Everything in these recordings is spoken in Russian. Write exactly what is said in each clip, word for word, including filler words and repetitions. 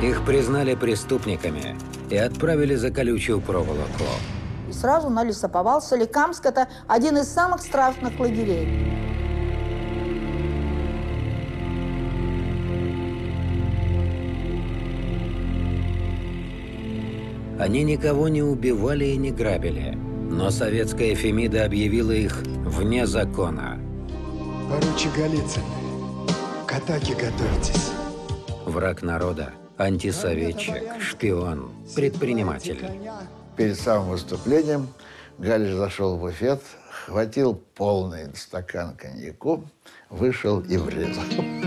Их признали преступниками и отправили за колючую проволоку. И сразу на лесоповал. Соликамск – это один из самых страшных лагерей. Они никого не убивали и не грабили, но советская Фемида объявила их вне закона. Поручик Голицын, к атаке готовьтесь. Враг народа, антисоветчик, шпион, предприниматель. Перед самым выступлением Галич зашел в буфет, хватил полный стакан коньяку, вышел и врезал.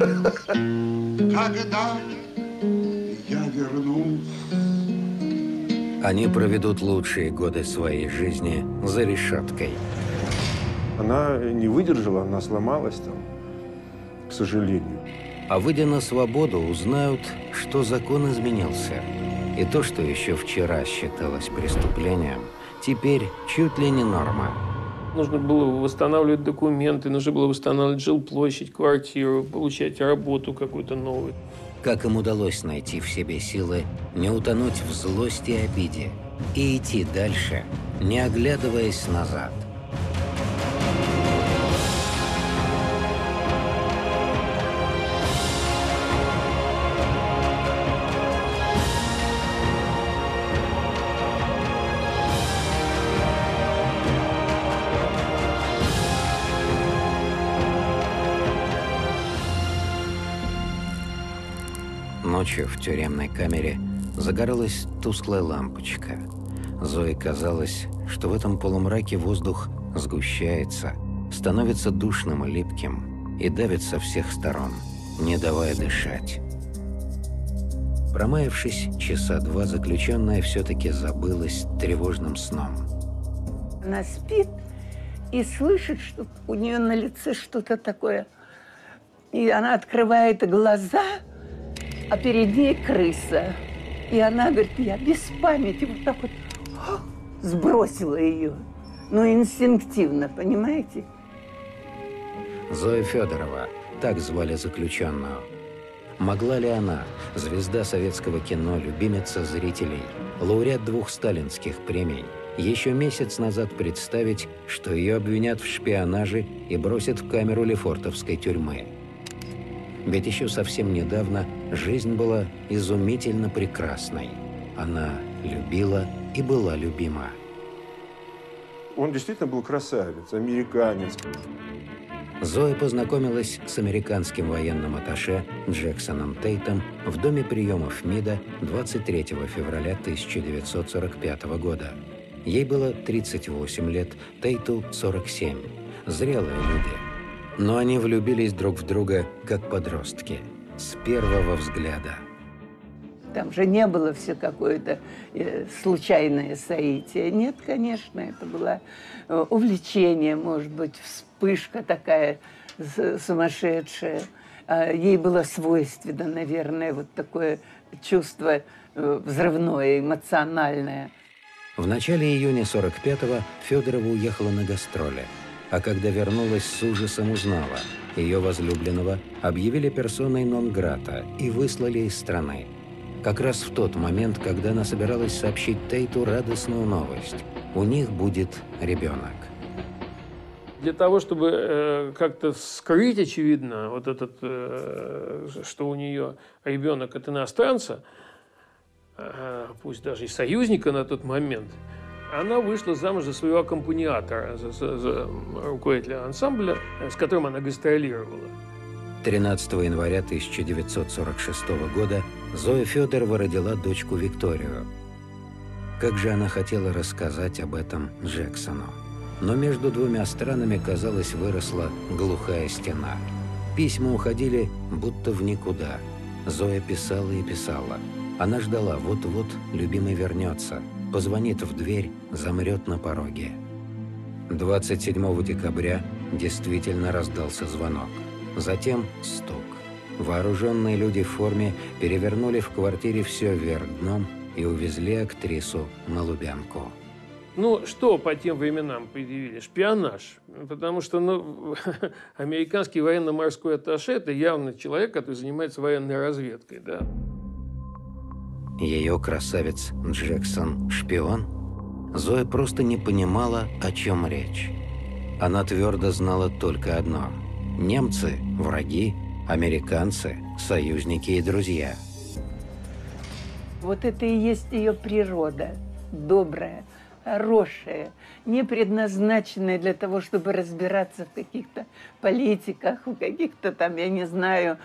Когда я вернусь. Они проведут лучшие годы своей жизни за решеткой. Она не выдержала, она сломалась там, к сожалению. А выйдя на свободу, узнают, что закон изменился. И то, что еще вчера считалось преступлением, теперь чуть ли не норма. Нужно было восстанавливать документы, нужно было восстанавливать жилплощадь, квартиру, получать работу какую-то новую. Как им удалось найти в себе силы не утонуть в злости и обиде и идти дальше, не оглядываясь назад. Ночью в тюремной камере загоралась тусклая лампочка. Зое казалось, что в этом полумраке воздух сгущается, становится душным и липким и давит со всех сторон, не давая дышать. Промаявшись часа два, заключенная все-таки забылась тревожным сном. Она спит и слышит, что у нее на лице что-то такое. И она открывает глаза, а перед ней крыса. И она говорит, я без памяти вот так вот о, сбросила ее. Ну, инстинктивно, понимаете? Зоя Федорова, так звали заключенную. Могла ли она, звезда советского кино, любимица зрителей, лауреат двух сталинских премий, еще месяц назад представить, что ее обвинят в шпионаже и бросят в камеру Лефортовской тюрьмы? Ведь еще совсем недавно жизнь была изумительно прекрасной. Она любила и была любима. Он действительно был красавец, американец. Зоя познакомилась с американским военным атташе Джексоном Тейтом в доме приемов МИДа двадцать третьего февраля тысяча девятьсот сорок пятого года. Ей было тридцать восемь лет, Тейту сорок семь. Зрелые люди. Но они влюбились друг в друга, как подростки, с первого взгляда. Там же не было все какое-то э, случайное соитие. Нет, конечно, это было э, увлечение, может быть, вспышка такая сумасшедшая. Э, ей было свойственно, наверное, вот такое чувство э, взрывное, эмоциональное. В начале июня сорок пятого Федорова уехала на гастроли. А когда вернулась, с ужасом узнала, ее возлюбленного объявили персоной нон-грата и выслали из страны. Как раз в тот момент, когда она собиралась сообщить Тейту радостную новость. У них будет ребенок. Для того, чтобы э, как-то скрыть, очевидно, вот этот, э, что у нее ребенок от иностранца, э, пусть даже и союзника на тот момент, она вышла замуж за своего аккомпаниатора, за, за, за руководителя ансамбля, с которым она гастролировала. тринадцатого января тысяча девятьсот сорок шестого года Зоя Федорова родила дочку Викторию. Как же она хотела рассказать об этом Джексону. Но между двумя странами, казалось, выросла глухая стена. Письма уходили будто в никуда. Зоя писала и писала. Она ждала, вот-вот любимый вернется. Позвонит в дверь, замрет на пороге. двадцать седьмого декабря действительно раздался звонок. Затем стук. Вооруженные люди в форме перевернули в квартире все вверх дном и увезли актрису на Лубянку. Ну, что по тем временам предъявили? Шпионаж. Потому что ну, американский военно-морской атташе – это явно человек, который занимается военной разведкой, да. ее красавец Джексон – шпион? Зоя просто не понимала, о чем речь. Она твердо знала только одно – немцы – враги, американцы – союзники и друзья. Вот это и есть ее природа, добрая, хорошая, не предназначенная для того, чтобы разбираться в каких-то политиках, в каких-то там, я не знаю,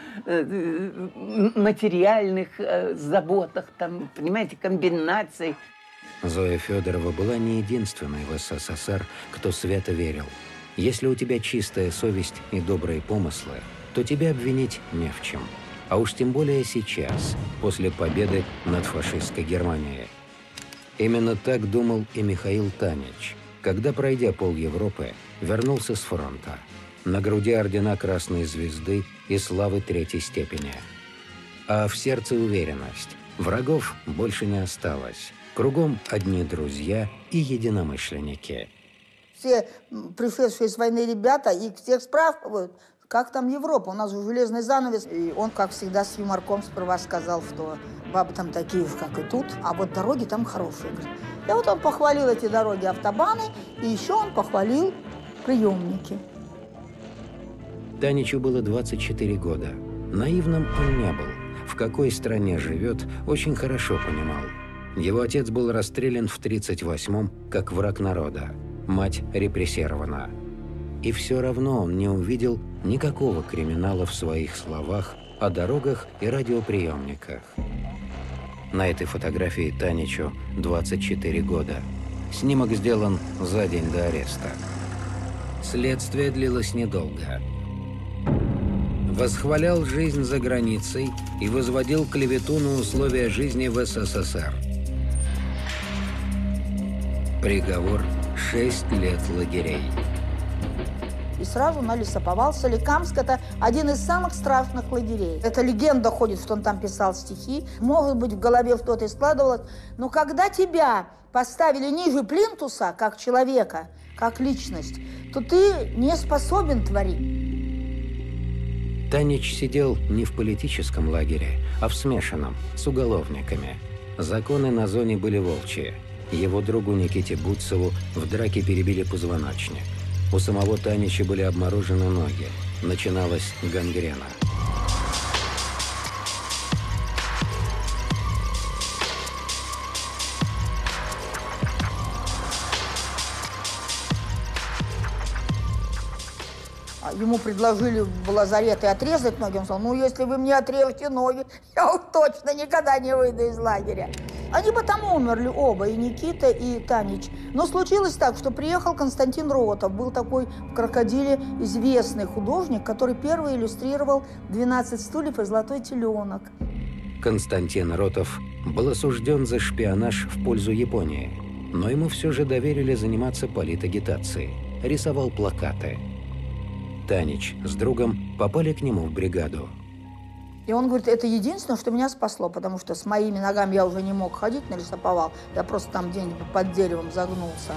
материальных заботах, там, понимаете, комбинаций. Зоя Федорова была не единственной в СССР, кто свято верил. Если у тебя чистая совесть и добрые помыслы, то тебя обвинить не в чем. А уж тем более сейчас, после победы над фашистской Германией. Именно так думал и Михаил Танич, когда, пройдя пол Европы, вернулся с фронта. На груди ордена Красной Звезды и славы третьей степени. А в сердце уверенность. Врагов больше не осталось. Кругом одни друзья и единомышленники. Все пришедшие с войны ребята, их всех спрашивают, как там Европа, у нас же железный занавес. И он, как всегда, с юморком сперва сказал, что бабы там такие же, как и тут, а вот дороги там хорошие. И вот он похвалил эти дороги, автобаны, и еще он похвалил приемники. Таничу было двадцать четыре года. Наивным он не был. В какой стране живет, очень хорошо понимал. Его отец был расстрелян в тридцать восьмом как враг народа. Мать репрессирована. И все равно он не увидел никакого криминала в своих словах о дорогах и радиоприемниках. На этой фотографии Таничу двадцать четыре года. Снимок сделан за день до ареста. Следствие длилось недолго. Восхвалял жизнь за границей и возводил клевету на условия жизни в СССР. Приговор – шесть лет лагерей. И сразу налесоповал. Соликамск – это один из самых страшных лагерей. Эта легенда ходит, что он там писал стихи. Может быть, в голове что-то и складывалось. Но когда тебя поставили ниже плинтуса, как человека, как личность, то ты не способен творить. Танич сидел не в политическом лагере, а в смешанном, с уголовниками. Законы на зоне были волчьи. Его другу Никите Бутцеву в драке перебили позвоночник. У самого Танича были обморожены ноги. Начиналась гангрена. Ему предложили в лазарет отрезать ноги. Он сказал, ну, если вы мне отрежете ноги, я уж точно никогда не выйду из лагеря. Они потому умерли оба, и Никита, и Танич. Но случилось так, что приехал Константин Ротов. Был такой в «Крокодиле» известный художник, который первый иллюстрировал «двенадцать стульев» и «Золотой теленок». Константин Ротов был осужден за шпионаж в пользу Японии. Но ему все же доверили заниматься политагитацией. Рисовал плакаты. Танич с другом попали к нему в бригаду. И он говорит, это единственное, что меня спасло, потому что с моими ногами я уже не мог ходить, нарисовал. Я просто там где-нибудь под деревом загнулся.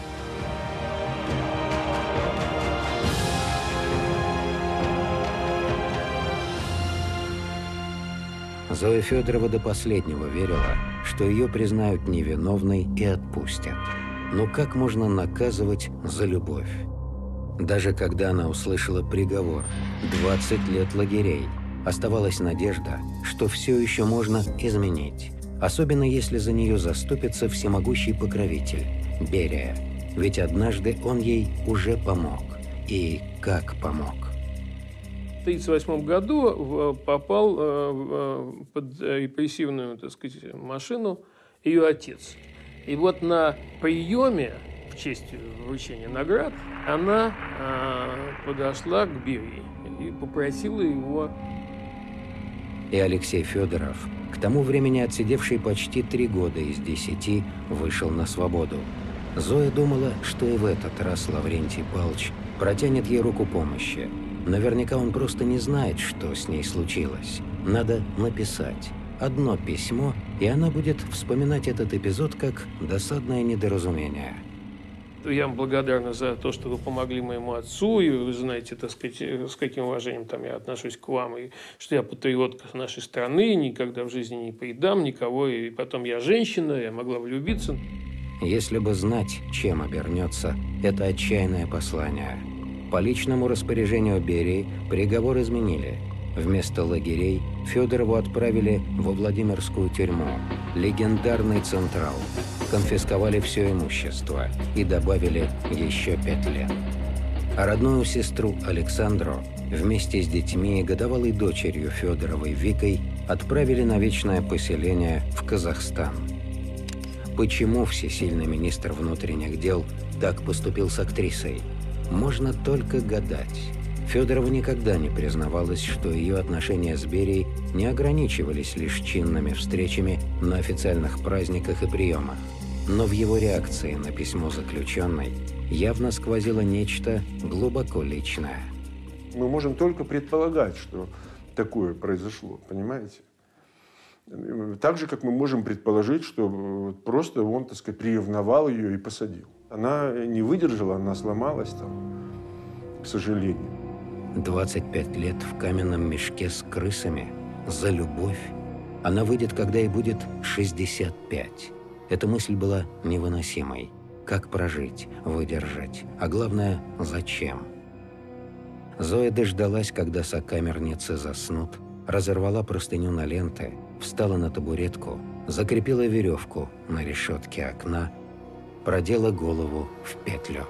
Зоя Федорова до последнего верила, что ее признают невиновной и отпустят. Но как можно наказывать за любовь? Даже когда она услышала приговор – двадцать лет лагерей, оставалась надежда, что все еще можно изменить. Особенно если за нее заступится всемогущий покровитель – Берия. Ведь однажды он ей уже помог. И как помог? В тысяча девятьсот тридцать восьмом году попал под репрессивную, так сказать, машину ее отец. И вот на приеме в честь вручения наград она подошла к Берии и попросила его. И Алексей Федоров, к тому времени отсидевший почти три года из десяти, вышел на свободу. Зоя думала, что и в этот раз Лаврентий Павлович протянет ей руку помощи. Наверняка он просто не знает, что с ней случилось. Надо написать одно письмо, и она будет вспоминать этот эпизод как досадное недоразумение. Я вам благодарна за то, что вы помогли моему отцу, и вы знаете, так сказать, с каким уважением там я отношусь к вам, и что я патриотка нашей страны, никогда в жизни не предам никого, и потом я женщина, я могла влюбиться. Если бы знать, чем обернется это отчаянное послание. По личному распоряжению Берии приговор изменили. Вместо лагерей Федорову отправили во Владимирскую тюрьму, легендарный Централ. Конфисковали все имущество и добавили еще пять лет. А родную сестру Александру вместе с детьми и годовалой дочерью Федоровой Викой отправили на вечное поселение в Казахстан. Почему всесильный министр внутренних дел так поступил с актрисой, можно только гадать. Федорова никогда не признавалась, что ее отношения с Берией не ограничивались лишь чинными встречами на официальных праздниках и приемах. Но в его реакции на письмо заключенной явно сквозило нечто глубоко личное. Мы можем только предполагать, что такое произошло, понимаете? Так же, как мы можем предположить, что просто он, так сказать, приревновал ее и посадил. Она не выдержала, она сломалась там, к сожалению. двадцать пять лет в каменном мешке с крысами за любовь. Она выйдет, когда ей будет шестьдесят пять. Эта мысль была невыносимой. Как прожить, выдержать, а главное, зачем? Зоя дождалась, когда сокамерницы заснут, разорвала простыню на ленты, встала на табуретку, закрепила веревку на решетке окна, продела голову в петлю.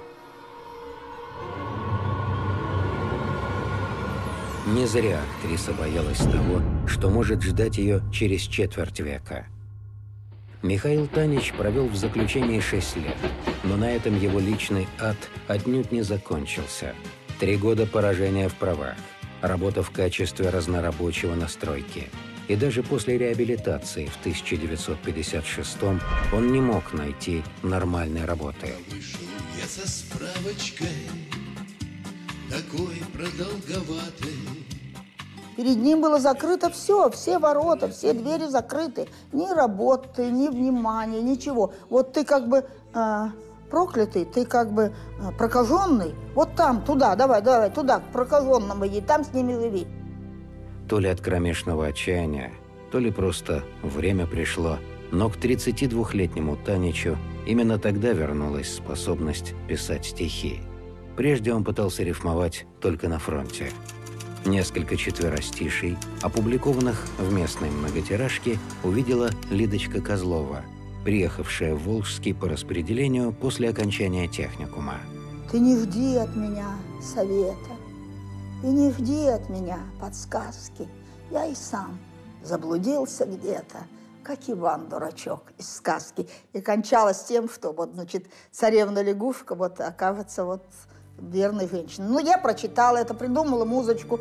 Не зря актриса боялась того, что может ждать ее через четверть века. Михаил Танич провел в заключении шесть лет, но на этом его личный ад отнюдь не закончился. Три года поражения в правах, работа в качестве разнорабочего на стройке. И даже после реабилитации в тысяча девятьсот пятьдесят шестом он не мог найти нормальной работы. Вышел я со справочкой, такой продолговатый. Перед ним было закрыто все, все ворота, все двери закрыты. Ни работы, ни внимания, ничего. Вот ты как бы э, проклятый, ты как бы э, прокаженный. Вот там, туда, давай, давай, туда, к прокаженному иди, там с ними живи. То ли от кромешного отчаяния, то ли просто время пришло, но к тридцатидвухлетнему Таничу именно тогда вернулась способность писать стихи. Прежде он пытался рифмовать только на фронте. Несколько четверостишей, опубликованных в местной многотиражке, увидела Лидочка Козлова, приехавшая в Волжский по распределению после окончания техникума. Ты не жди от меня совета, и не жди от меня подсказки. Я и сам заблудился где-то, как Иван-дурачок из сказки. И кончалось тем, что вот, значит, царевна-лягушка вот окажется вот верной женщиной. Ну, я прочитала это, придумала музычку.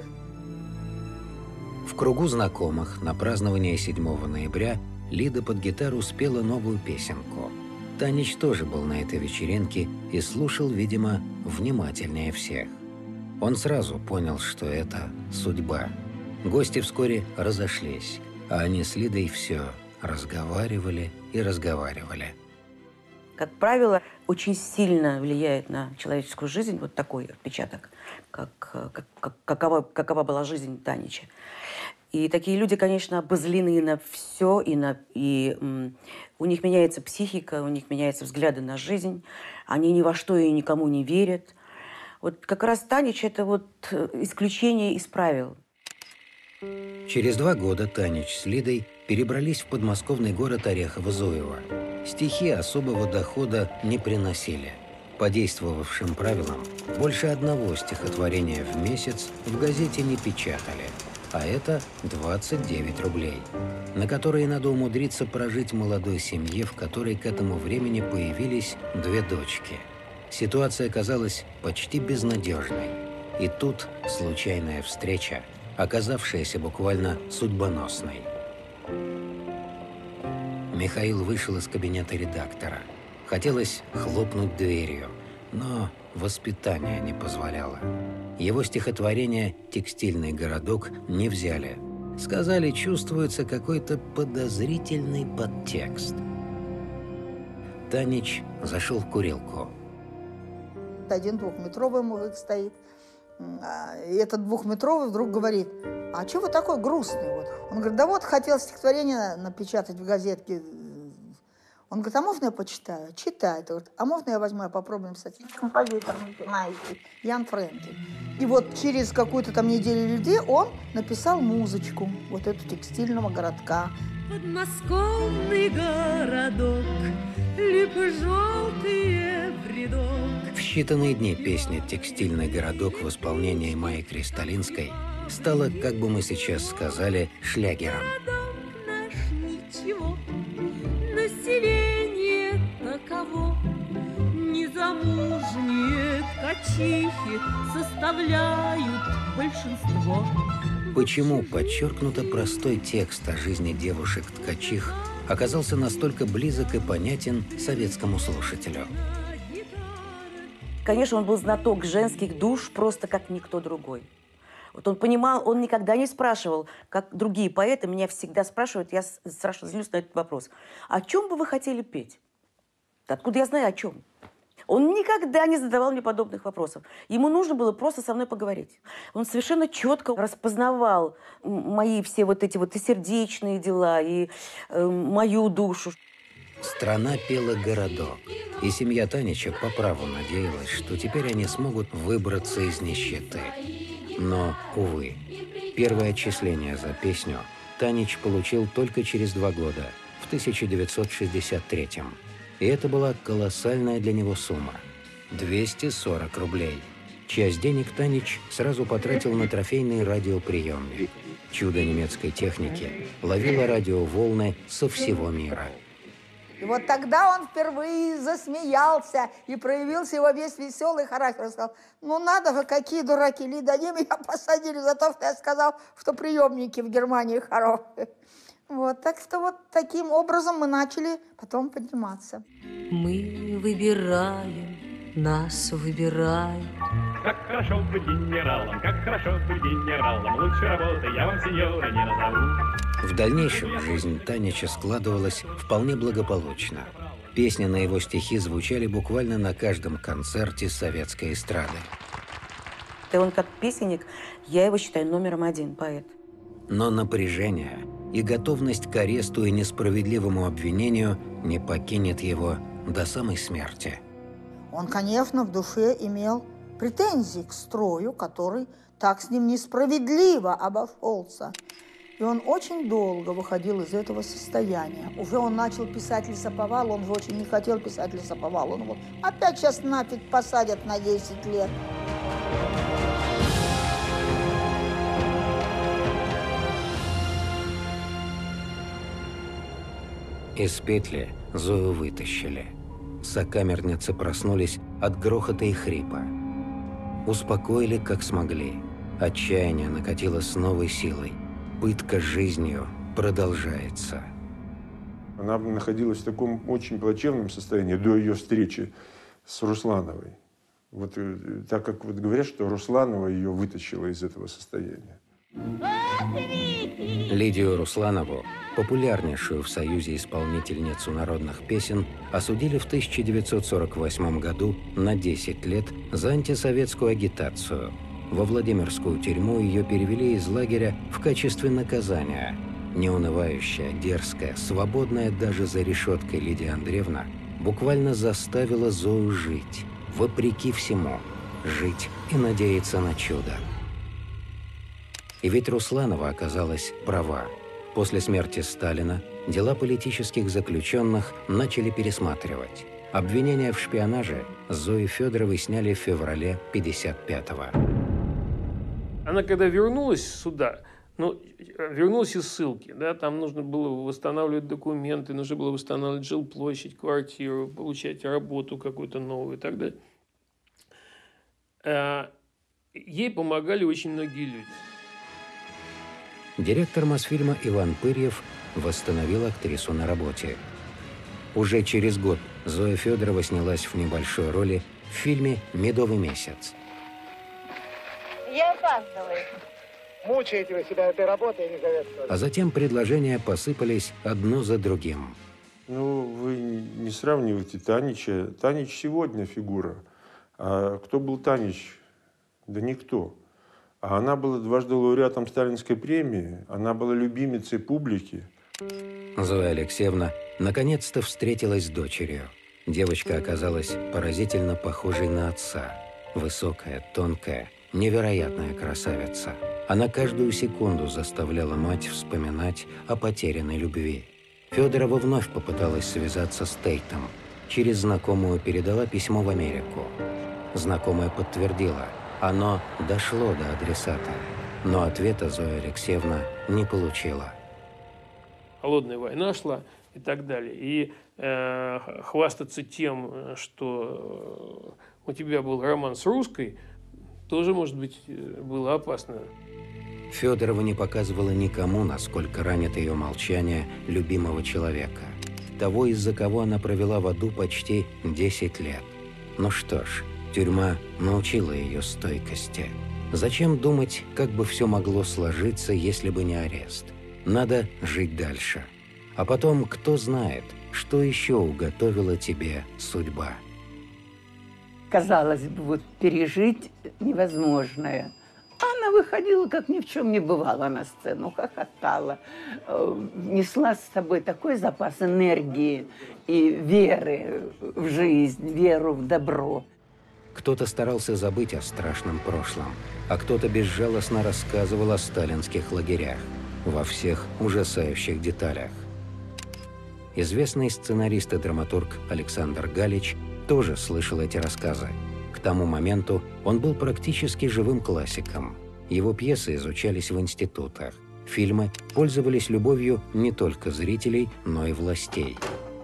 В кругу знакомых на празднование седьмого ноября Лида под гитару спела новую песенку. Танич тоже был на этой вечеринке и слушал, видимо, внимательнее всех. Он сразу понял, что это судьба. Гости вскоре разошлись, а они с Лидой все разговаривали и разговаривали. Как правило, очень сильно влияет на человеческую жизнь вот такой отпечаток, как, как, как, какова, какова была жизнь Танича. И такие люди, конечно, обозлены на все, и, на, и м, у них меняется психика, у них меняются взгляды на жизнь, они ни во что и никому не верят. Вот как раз Танич – это вот исключение из правил. Через два года Танич с Лидой перебрались в подмосковный город Орехово-Зуево. Стихи особого дохода не приносили. По действовавшим правилам, больше одного стихотворения в месяц в газете не печатали, а это двадцать девять рублей, на которые надо умудриться прожить молодой семье, в которой к этому времени появились две дочки. Ситуация казалась почти безнадежной. И тут случайная встреча, оказавшаяся буквально судьбоносной. Михаил вышел из кабинета редактора. Хотелось хлопнуть дверью, но воспитание не позволяло. Его стихотворение «Текстильный городок» не взяли. Сказали, чувствуется какой-то подозрительный подтекст. Танич зашел в курилку. один двухметровый мужик стоит. И этот двухметровый вдруг говорит: а что вы такой грустный? Вот. Он говорит: да вот, хотел стихотворение напечатать в газетке. Он говорит: а можно я почитаю? Читает. Говорит: а можно я возьму, я попробую написать? Композитор, знаете, Ян Френкель. И вот через какую-то там неделю людей он написал музычку вот эту текстильного городка. Подмосковный городок, липы желтые в рядок. В считанные дни песня «Текстильный городок» в исполнении Майи Кристалинской стала, как бы мы сейчас сказали, шлягером. Наш ничего, население таково, незамужние ткачихи составляют большинство. Почему подчеркнуто простой текст о жизни девушек-ткачих оказался настолько близок и понятен советскому слушателю? Конечно, он был знаток женских душ просто как никто другой. Вот он понимал, он никогда не спрашивал, как другие поэты меня всегда спрашивают, я страшно злюсь на этот вопрос: о чем бы вы хотели петь? Откуда я знаю, о чем? Он никогда не задавал мне подобных вопросов. Ему нужно было просто со мной поговорить. Он совершенно четко распознавал мои все вот эти вот и сердечные дела, и э, мою душу. Страна пела «Городок», и семья Танича по праву надеялась, что теперь они смогут выбраться из нищеты. Но, увы, первое отчисление за песню Танич получил только через два года, в тысяча девятьсот шестьдесят третьем. И это была колоссальная для него сумма – двести сорок рублей. Часть денег Танич сразу потратил на трофейный радиоприемник. Чудо немецкой техники ловило радиоволны со всего мира. И вот тогда он впервые засмеялся и проявился его весь веселый характер. Он сказал: ну надо же, какие дураки, Лида, они меня посадили за то, что я сказал, что приемники в Германии хорошие. Вот, так что вот таким образом мы начали потом подниматься. Мы выбираем, нас выбирают. Как хорошо быть генералом, как хорошо быть генералом. Лучше работы я вам, сеньора, не назову. В дальнейшем жизнь Танича складывалась вполне благополучно. Песни на его стихи звучали буквально на каждом концерте советской эстрады. И он как песенник, я его считаю номером один поэт. Но напряжение и готовность к аресту и несправедливому обвинению не покинет его до самой смерти. Он, конечно, в душе имел претензии к строю, который так с ним несправедливо обошелся. И он очень долго выходил из этого состояния. Уже он начал писать «Лесоповал», он же очень не хотел писать «Лесоповал». Он вот опять сейчас нафиг посадят на десять лет. Из петли Зою вытащили. Сокамерницы проснулись от грохота и хрипа. Успокоили, как смогли. Отчаяние накатило с новой силой. Пытка жизнью продолжается. Она находилась в таком очень плачевном состоянии до ее встречи с Руслановой. Вот так как вот говорят, что Русланова ее вытащила из этого состояния. Лидию Русланову, популярнейшую в Союзе исполнительницу народных песен, осудили в тысяча девятьсот сорок восьмом году на десять лет за антисоветскую агитацию. Во Владимирскую тюрьму ее перевели из лагеря в качестве наказания. Неунывающая, дерзкая, свободная даже за решеткой Лидия Андреевна буквально заставила Зою жить, вопреки всему, жить и надеяться на чудо. И ведь Русланова оказалась права. После смерти Сталина дела политических заключенных начали пересматривать. Обвинения в шпионаже с Зои Федоровой сняли в феврале пятьдесят пятого. Она когда вернулась сюда, ну, вернулась из ссылки, да, там нужно было восстанавливать документы, нужно было восстанавливать жилплощадь, квартиру, получать работу какую-то новую и так далее. Ей помогали очень многие люди. Директор Мосфильма Иван Пырьев восстановил актрису на работе. Уже через год Зоя Федорова снялась в небольшой роли в фильме «Медовый месяц». Я опаздываю. Мучаете вы себя этой работой, Елизавета Федоровна. А затем предложения посыпались одно за другим. Ну, вы не сравнивайте Танича. Танич сегодня фигура. А кто был Танич? Да никто. А она была дважды лауреатом Сталинской премии, она была любимицей публики. Зоя Алексеевна наконец-то встретилась с дочерью. Девочка оказалась поразительно похожей на отца. Высокая, тонкая, невероятная красавица. Она каждую секунду заставляла мать вспоминать о потерянной любви. Федорова вновь попыталась связаться с Тейтом. Через знакомую передала письмо в Америку. Знакомая подтвердила, оно дошло до адресата. Но ответа Зоя Алексеевна не получила. Холодная война шла и так далее. И э, хвастаться тем, что у тебя был роман с русской, тоже, может быть, было опасно. Федорова не показывала никому, насколько ранит ее молчание любимого человека. Того, из-за кого она провела в аду почти десять лет. Ну что ж, тюрьма научила ее стойкости. Зачем думать, как бы все могло сложиться, если бы не арест? Надо жить дальше. А потом, кто знает, что еще уготовила тебе судьба. Казалось бы, вот пережить невозможное. Она выходила, как ни в чем не бывало, на сцену, хохотала, несла с собой такой запас энергии и веры в жизнь, веру в добро. Кто-то старался забыть о страшном прошлом, а кто-то безжалостно рассказывал о сталинских лагерях во всех ужасающих деталях. Известный сценарист и драматург Александр Галич тоже слышал эти рассказы. К тому моменту он был практически живым классиком. Его пьесы изучались в институтах. Фильмы пользовались любовью не только зрителей, но и властей.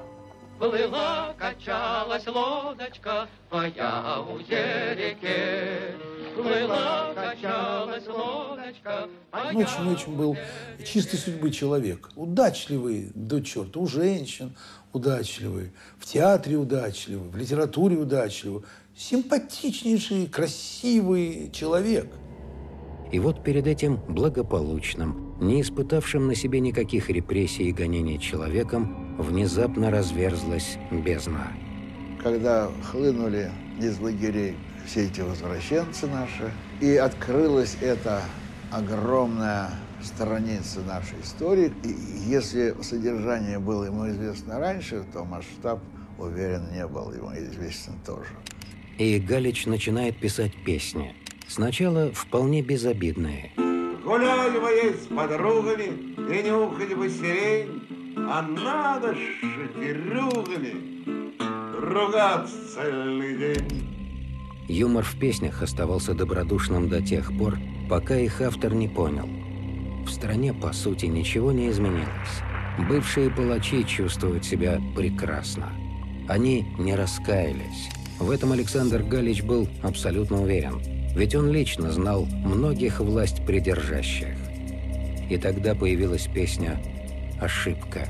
Плыла, качалась лодочка по Яузе реке. Плыла, качалась лодочка по Яузе. Очень-очень был чистой судьбы человек. Удачливый до черта. У женщин удачливый, в театре удачливый, в литературе удачливый. Симпатичнейший, красивый человек. И вот перед этим благополучным, не испытавшим на себе никаких репрессий и гонений человеком, внезапно разверзлась бездна. Когда хлынули из лагерей все эти возвращенцы наши, и открылась эта огромная страница нашей истории, и если содержание было ему известно раньше, то масштаб, уверен, не был ему известен тоже. И Галич начинает писать песни. Сначала вполне безобидные. Гуляли бы с подругами и нюхали бы сирень, а надо с шоферюгами ругаться целый день. Юмор в песнях оставался добродушным до тех пор, пока их автор не понял. В стране, по сути, ничего не изменилось. Бывшие палачи чувствуют себя прекрасно. Они не раскаялись. В этом Александр Галич был абсолютно уверен. Ведь он лично знал многих власть придержащих. И тогда появилась песня «Ошибка».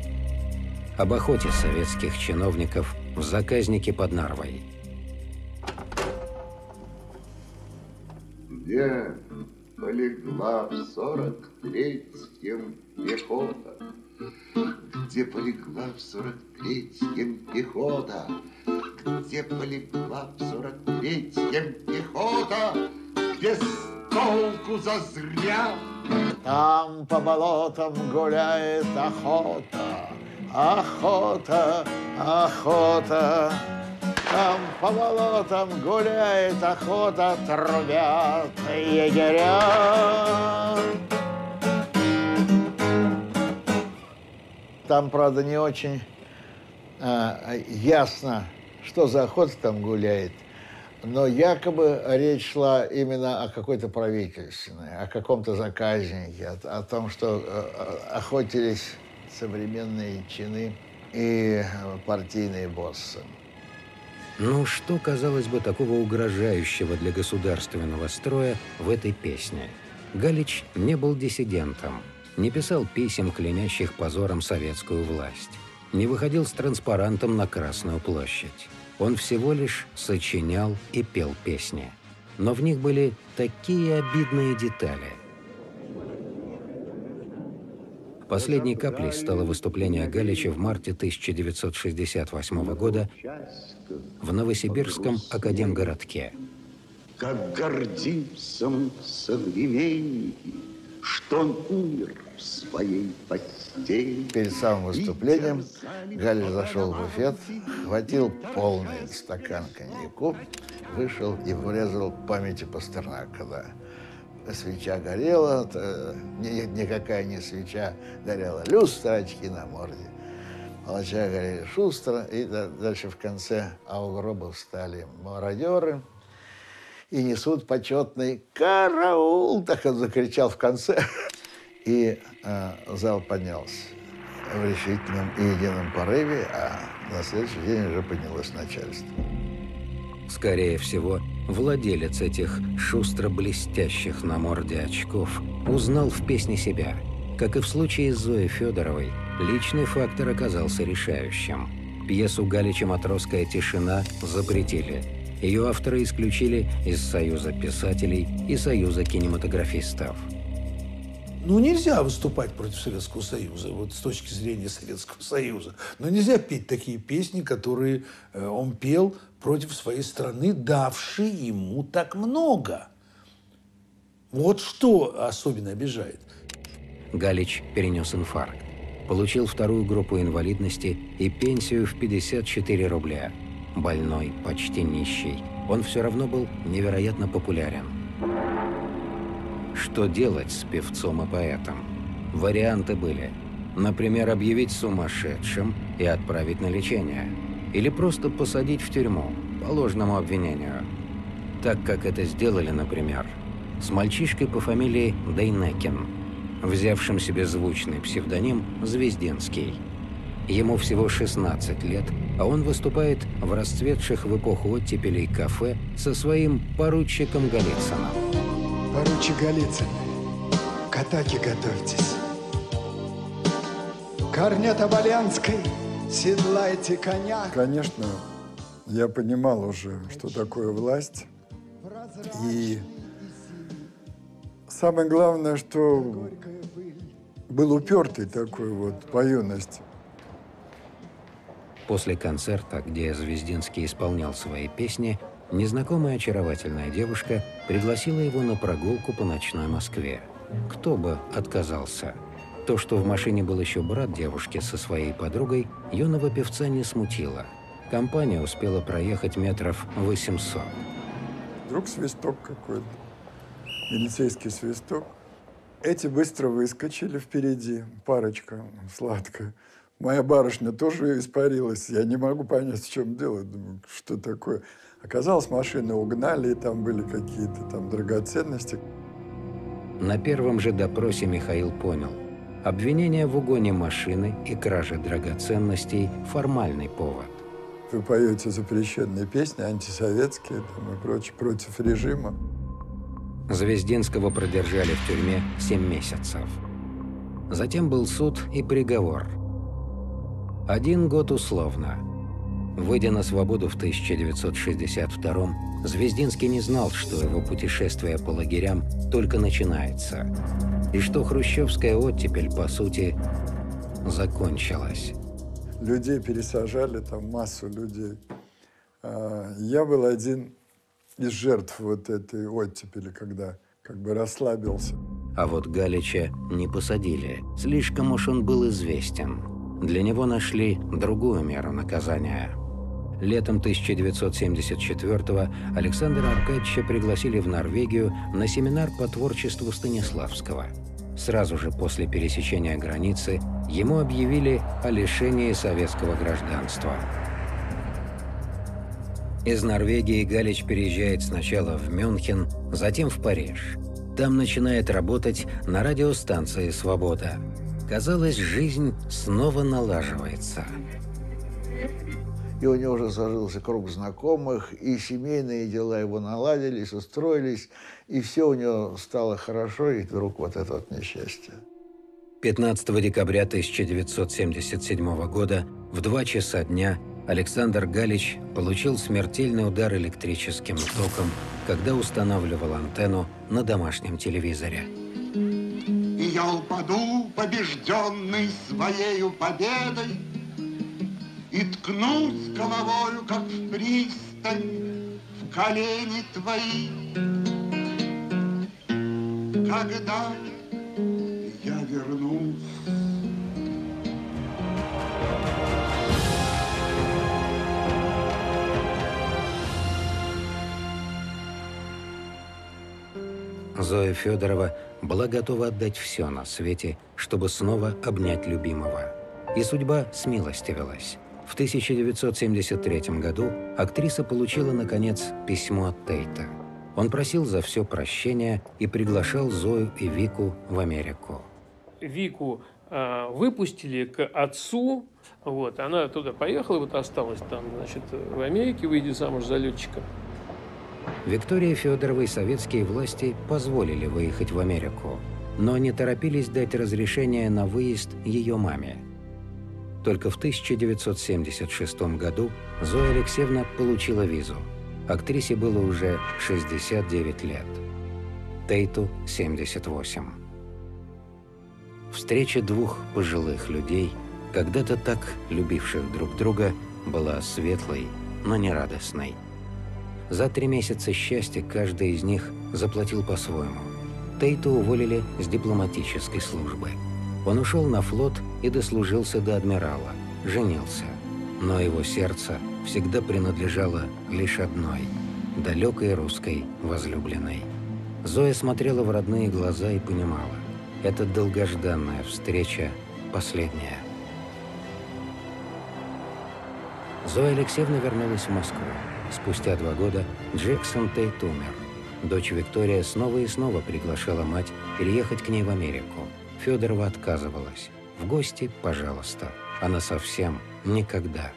Об охоте советских чиновников в заказнике под Нарвой. Где полегла в сорок третьем пехота? Где полегла в сорок третьем пехота? Где полегла в сорок третьем пехота? Без толку зазря. Там по болотам гуляет охота, охота, охота. Там по болотам гуляет охота, трубят егеря. Там, правда, не очень а, ясно, что за охота там гуляет, но якобы речь шла именно о какой-то правительственной, о каком-то заказнике, о, о том, что а, охотились современные чины и партийные боссы. Ну, что, казалось бы, такого угрожающего для государственного строя в этой песне? Галич не был диссидентом, не писал писем, клянящих позором советскую власть, не выходил с транспарантом на Красную площадь. Он всего лишь сочинял и пел песни. Но в них были такие обидные детали. Последней каплей стало выступление Галича в марте тысяча девятьсот шестьдесят восьмого года в Новосибирском академгородке. Как гордимся мы, современники, что он умер в своей постели. Перед самым выступлением Галич зашел в буфет, хватил полный стакан коньяку, вышел и врезал памяти Пастернака. Да. Свеча горела, никакая не свеча горела, люстра, очки на морде. Молча горели шустро, и дальше в конце, а у гроба встали мародеры и несут почетный караул, так он закричал в конце. И э, зал поднялся в решительном и едином порыве, а на следующий день уже поднялось начальство. Скорее всего, владелец этих шустро блестящих на морде очков узнал в песне себя. Как и в случае с Зоей Федоровой, личный фактор оказался решающим. Пьесу Галича «Матросская тишина» запретили. Ее авторы исключили из Союза писателей и Союза кинематографистов. Ну, нельзя выступать против Советского Союза, вот с точки зрения Советского Союза. Но нельзя петь такие песни, которые э, он пел против своей страны, давшей ему так много. Вот что особенно обижает. Галич перенес инфаркт, получил вторую группу инвалидности и пенсию в пятьдесят четыре рубля. Больной, почти нищий, он все равно был невероятно популярен. Что делать с певцом и поэтом? Варианты были. Например, объявить сумасшедшим и отправить на лечение. Или просто посадить в тюрьму по ложному обвинению. Так, как это сделали, например, с мальчишкой по фамилии Дейнекин, взявшим себе звучный псевдоним Звездинский. Ему всего шестнадцать лет, а он выступает в расцветших в эпоху оттепелей кафе со своим поручиком Голицыным. Поручик Голицын, к атаке готовьтесь. Корнета Болянской, седлайте коня. Конечно, я понимал уже, что такое власть. И самое главное, что был упертый такой вот по юности. После концерта, где Звездинский исполнял свои песни, незнакомая очаровательная девушка пригласила его на прогулку по ночной Москве. Кто бы отказался? То, что в машине был еще брат девушки со своей подругой, юного певца не смутило. Компания успела проехать метров восемьсот. Вдруг свисток какой-то, милицейский свисток. Эти быстро выскочили впереди, парочка сладкая. Моя барышня тоже испарилась. Я не могу понять, в чем дело. Думаю, что такое. Оказалось, машины угнали, и там были какие-то там драгоценности. На первом же допросе Михаил понял. Обвинение в угоне машины и краже драгоценностей – формальный повод. Вы поете запрещенные песни, антисоветские там, и прочее, против режима. Звездинского продержали в тюрьме семь месяцев. Затем был суд и приговор. Один год условно. Выйдя на свободу в тысяча девятьсот шестьдесят втором, Звездинский не знал, что его путешествие по лагерям только начинается, и что хрущевская оттепель, по сути, закончилась. Людей пересажали, там массу людей. Я был один из жертв вот этой оттепели, когда как бы расслабился. А вот Галича не посадили. Слишком уж он был известен. Для него нашли другую меру наказания. Летом тысяча девятьсот семьдесят четвёртого Александра Аркадьевича пригласили в Норвегию на семинар по творчеству Станиславского. Сразу же после пересечения границы ему объявили о лишении советского гражданства. Из Норвегии Галич переезжает сначала в Мюнхен, затем в Париж. Там начинает работать на радиостанции «Свобода». Казалось, жизнь снова налаживается. И у него уже сложился круг знакомых, и семейные дела его наладились, устроились, и все у него стало хорошо, и вдруг вот это вот несчастье. пятнадцатого декабря тысяча девятьсот семьдесят седьмого года в два часа дня Александр Галич получил смертельный удар электрическим током, когда устанавливал антенну на домашнем телевизоре. И я упаду, побежденный своею победой, и ткнусь головою, как в пристань, в колени твои. Когда я вернусь. Зоя Федорова была готова отдать все на свете, чтобы снова обнять любимого. И судьба смилостивилась. В тысяча девятьсот семьдесят третьем году актриса получила, наконец, письмо от Тейта. Он просил за все прощения и приглашал Зою и Вику в Америку. Вику э, выпустили к отцу, вот, она туда поехала, вот осталась там, значит, в Америке, выйдя замуж за летчика. Виктории Федоровой советские власти позволили выехать в Америку, но не торопились дать разрешение на выезд ее маме. Только в тысяча девятьсот семьдесят шестом году Зоя Алексеевна получила визу. Актрисе было уже шестьдесят девять лет. Тейту – семьдесят восемь. Встреча двух пожилых людей, когда-то так любивших друг друга, была светлой, но не радостной. За три месяца счастья каждый из них заплатил по-своему. Тейту уволили с дипломатической службы. Он ушел на флот и дослужился до адмирала, женился. Но его сердце всегда принадлежало лишь одной – далекой русской возлюбленной. Зоя смотрела в родные глаза и понимала – эта долгожданная встреча последняя. Зоя Алексеевна вернулась в Москву. Спустя два года Джексон Тейт умер. Дочь Виктория снова и снова приглашала мать переехать к ней в Америку. Федорова отказывалась. В гости, пожалуйста, а насовсем никогда.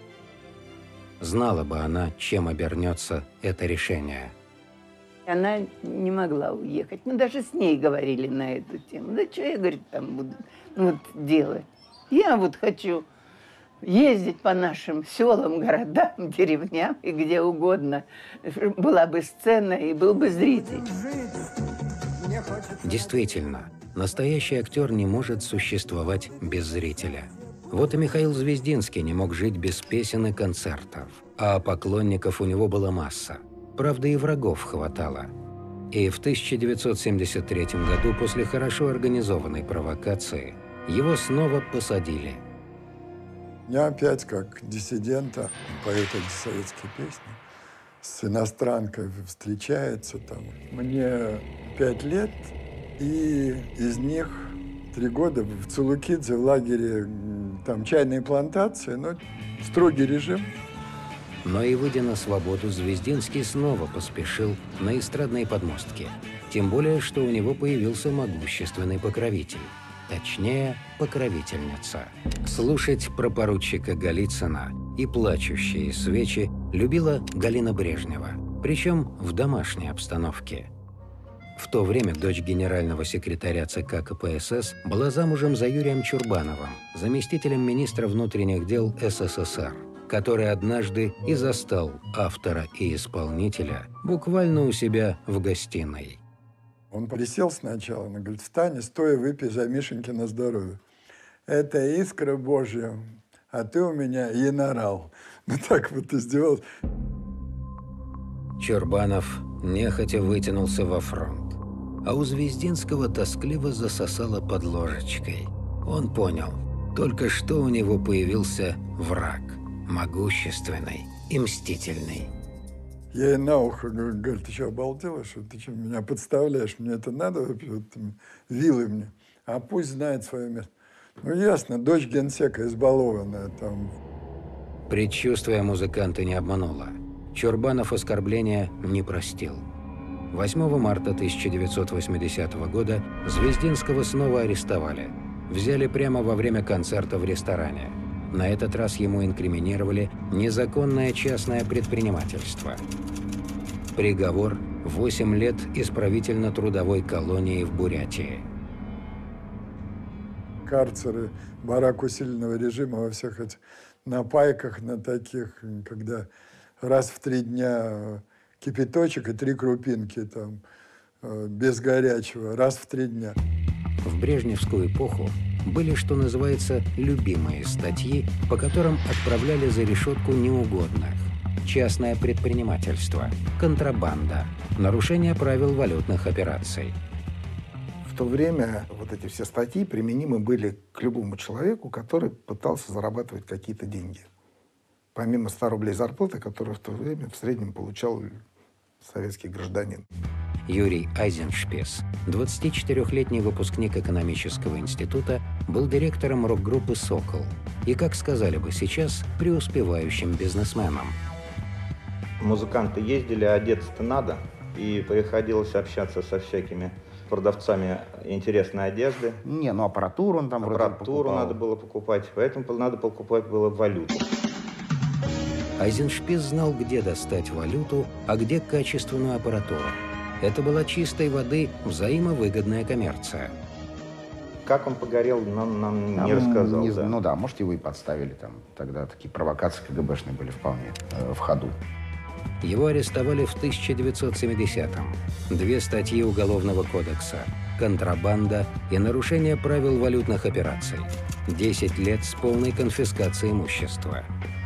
Знала бы она, чем обернется это решение. Она не могла уехать. Мы даже с ней говорили на эту тему. Да что я, говорит, там буду вот, делать? Я вот хочу ездить по нашим селам, городам, деревням и где угодно. Была бы сцена и был бы зритель. Действительно, настоящий актер не может существовать без зрителя. Вот и Михаил Звездинский не мог жить без песен и концертов. А поклонников у него была масса. Правда, и врагов хватало. И в тысяча девятьсот семьдесят третьем году, после хорошо организованной провокации, его снова посадили. Я опять, как диссидента, поет антисоветские песни, с иностранкой встречается там. Мне пять лет, и из них три года в Цулукидзе, в лагере, там чайные плантации, но строгий режим. Но и выйдя на свободу, Звездинский снова поспешил на эстрадные подмостки. Тем более, что у него появился могущественный покровитель. Точнее, покровительница. Слушать про поручика Голицына и плачущие свечи любила Галина Брежнева, причем в домашней обстановке. В то время дочь генерального секретаря ЦК КПСС была замужем за Юрием Чурбановым, заместителем министра внутренних дел СССР, который однажды и застал автора и исполнителя буквально у себя в гостиной. Он присел сначала, он говорит: встань, стоя, выпей за Мишеньки на здоровье. Это искра Божья, а ты у меня генерал. Ну так вот издевался. Чурбанов нехотя вытянулся во фронт, а у Звездинского тоскливо засосало под ложечкой. Он понял, только что у него появился враг, могущественный и мстительный. Я ей на ухо говорю: говорю, ты что, обалдела, что ты что, меня подставляешь? Мне это надо, вот, вилы мне. А пусть знает свое место. Ну, ясно, дочь генсека избалованная там. Предчувствие музыканта не обмануло. Чурбанов оскорбления не простил. восьмого марта тысяча девятьсот восьмидесятого года Звездинского снова арестовали. Взяли прямо во время концерта в ресторане. На этот раз ему инкриминировали незаконное частное предпринимательство. Приговор – восемь лет исправительно-трудовой колонии в Бурятии. Карцеры, барак усиленного режима во всех этих напайках, на таких, когда раз в три дня кипяточек и три крупинки там, без горячего, раз в три дня. в брежневскую эпоху были, что называется, любимые статьи, по которым отправляли за решетку неугодных. Частное предпринимательство, контрабанда, нарушение правил валютных операций. В то время вот эти все статьи применимы были к любому человеку, который пытался зарабатывать какие-то деньги. Помимо ста рублей зарплаты, которую в то время в среднем получал советский гражданин. Юрий Айзеншпис, двадцатичетырёхлетний выпускник экономического института, был директором рок-группы «Сокол» и, как сказали бы сейчас, преуспевающим бизнесменом. Музыканты ездили, одеться-то надо, и приходилось общаться со всякими продавцами интересной одежды. Не, ну аппаратуру он там Аппаратуру надо было покупать, поэтому надо покупать было валюту. Айзеншпис знал, где достать валюту, а где качественную аппаратуру. Это была чистой воды взаимовыгодная коммерция. Как он погорел, нам, нам Там не рассказал. Не, да. Ну да, может, его и подставили там. Тогда такие провокации КГБшные были вполне э, в ходу. Его арестовали в тысяча девятьсот семидесятом. Две статьи Уголовного кодекса – контрабанда и нарушение правил валютных операций. Десять лет с полной конфискацией имущества.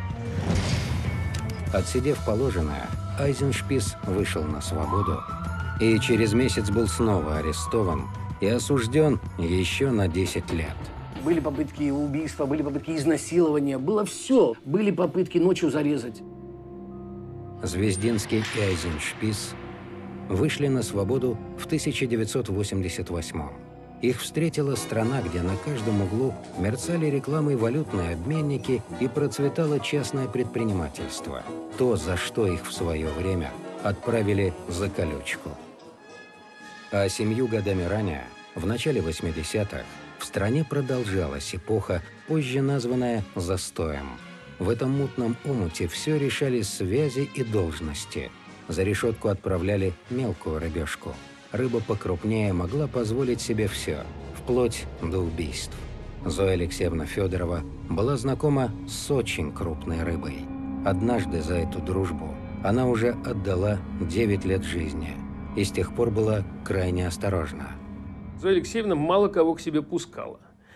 Отсидев положенное, Айзеншпис вышел на свободу и через месяц был снова арестован и осужден еще на десять лет. Были попытки убийства, были попытки изнасилования, было все. Были попытки ночью зарезать. Звездинский и Айзеншпис вышли на свободу в тысяча девятьсот восемьдесят восьмом. Их встретила страна, где на каждом углу мерцали рекламой валютные обменники и процветало частное предпринимательство. То, за что их в свое время отправили за колючку. А семью годами ранее, в начале восьмидесятых, в стране продолжалась эпоха, позже названная застоем. В этом мутном омуте все решали связи и должности. За решетку отправляли мелкую рыбешку. Рыба покрупнее могла позволить себе все, вплоть до убийств. Зоя Алексеевна Федорова была знакома с очень крупной рыбой. Однажды за эту дружбу она уже отдала девять лет жизни и с тех пор была крайне осторожна. Зоя Алексеевна мало кого к себе пускала.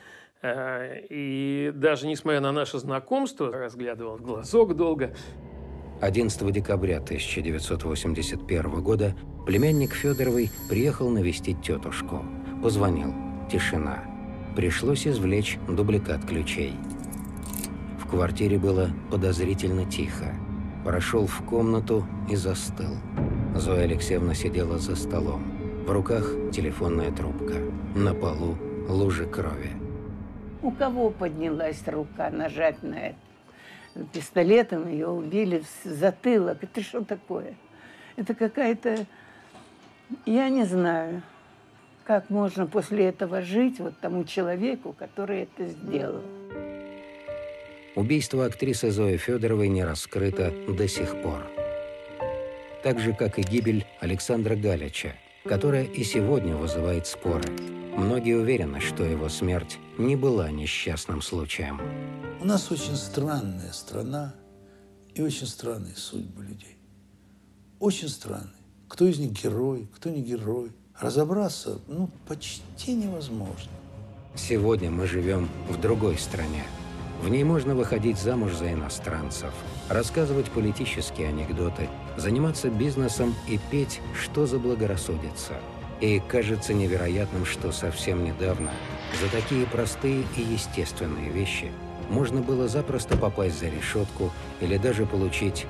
И даже несмотря на наше знакомство, разглядывал в глазок долго. одиннадцатого декабря тысяча девятьсот восемьдесят первого года племянник Федоровой приехал навестить тетушку. Позвонил. Тишина. Пришлось извлечь дубликат ключей. В квартире было подозрительно тихо. Прошел в комнату и застыл. Зоя Алексеевна сидела за столом. В руках телефонная трубка. На полу лужи крови. У кого поднялась рука нажать на это? Пистолетом ее убили в затылок. Это что такое? Это какая-то... Я не знаю, как можно после этого жить вот тому человеку, который это сделал. Убийство актрисы Зои Федоровой не раскрыто до сих пор. Так же, как и гибель Александра Галича, которая и сегодня вызывает споры. Многие уверены, что его смерть не была несчастным случаем. У нас очень странная страна и очень странные судьбы людей. Очень странные. Кто из них герой, кто не герой. Разобраться, ну, почти невозможно. Сегодня мы живем в другой стране. В ней можно выходить замуж за иностранцев, рассказывать политические анекдоты, заниматься бизнесом и петь, что заблагорассудится. И кажется невероятным, что совсем недавно за такие простые и естественные вещи можно было запросто попасть за решетку или даже получить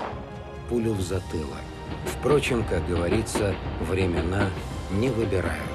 пулю в затылок. Впрочем, как говорится, времена не выбирают.